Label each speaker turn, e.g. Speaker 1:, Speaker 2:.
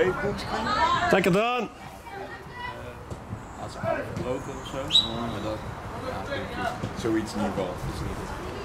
Speaker 1: Wave boomscreen.
Speaker 2: Lekker dan!
Speaker 1: Als ze gebroken of zo. Maar dat, ja, zoiets in ieder geval.